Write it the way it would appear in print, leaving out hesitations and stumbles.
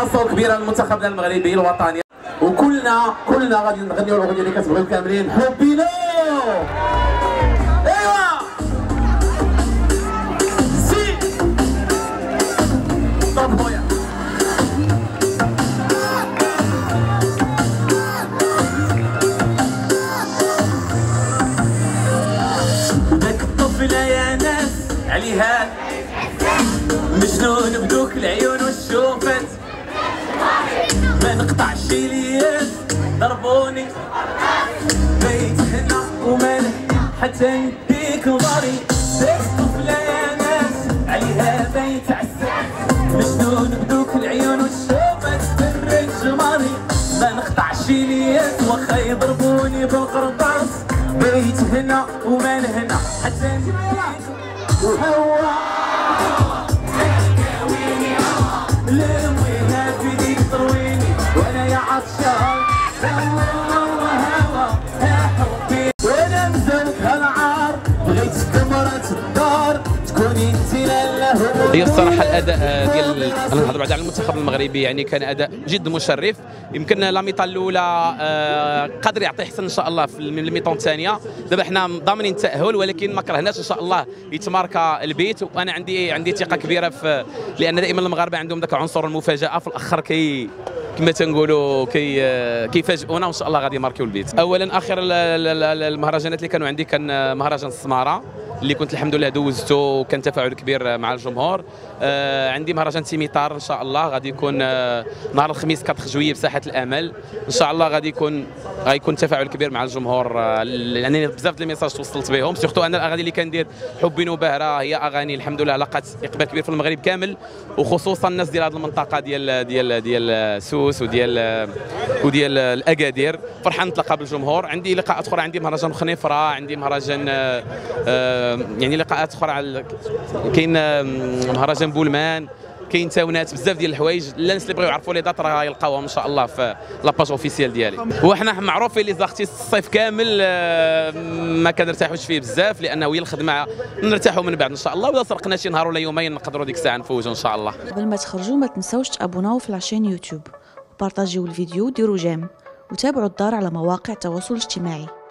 خاصه وكبيره لمنتخبنا المغربي الوطني، وكلنا غادي نغنيو الاغنيه اللي كتبغيو كاملين، حبي له. ايوا سي طب خويا داك الطفله يا ناس عليها مجنون بدوك العيون والشوفات، ما نقطعش الياس ضربوني بيت هنا وما حتى نديك نظري، داك الطفله يا ناس عليها بيت عساس، مجنون بدوك العيون والشوفات بريت جماري، ما نقطعش الياس واخا يضربوني بالقرطاس، بيت هنا وما هنا حتى نديك وهو لوينا في ديك ترويني وانا يا عطشان هوا يا حبي وانا مزوق هالعار بغيتك مرات الدار تكوني انت لاله. هي الصراحه الاداء ديال انا نهضر بعد على المنتخب المغربي، يعني كان اداء جد مشرف. يمكن لا ميطان الاولى قادر يعطي احسن ان شاء الله في الميطان الثانيه. دابا حنا ضامنين التاهل، ولكن ما كرهناش ان شاء الله يتماركا البيت، وانا عندي ثقه كبيره في، لان دائما المغاربه عندهم ذاك عنصر المفاجاه في الاخر كما تنقولوا كيفاجئونا، وان شاء الله غادي يماركيو البيت. اولا اخر المهرجانات اللي كانوا عندي كان مهرجان السماره اللي كنت الحمد لله دوزته وكان تفاعل كبير مع الجمهور. عندي مهرجان سيميتار ان شاء الله غادي يكون نهار الخميس 4 جويي بساحه الامل، ان شاء الله غيكون تفاعل كبير مع الجمهور، يعني بزاف ديال الميساج توصلت بهم، سورتو انا الاغاني اللي كندير حبي نباهره هي اغاني الحمد لله لقات اقبال كبير في المغرب كامل، وخصوصا الناس ديال هذه المنطقه ديال سوس وديال الاكادير. فرحان نتلاقى بالجمهور. عندي لقاءات اخرى، عندي مهرجان خنيفره، عندي مهرجان يعني لقاءات اخرى، كاين مهرجان بولمان، كاين تاونات، بزاف ديال الحوايج. الناس اللي بغيو يعرفوا لي دات راه يلقاوهم ان شاء الله في لاباج اوفيسيال ديالي. وحنا معروفين لي زارتيست الصيف كامل ما كنرتاحوش فيه بزاف، لانه هي الخدمه نرتاحوا من بعد ان شاء الله، ولا سرقنا شي نهار ولا يومين نقدروا ديك الساعه نفوزوا ان شاء الله. قبل ما تخرجوا ما تنساوش تابوناو في لاشين يوتيوب، وبارطاجيو الفيديو وديروا جيم، وتابعوا الدار على مواقع التواصل الاجتماعي.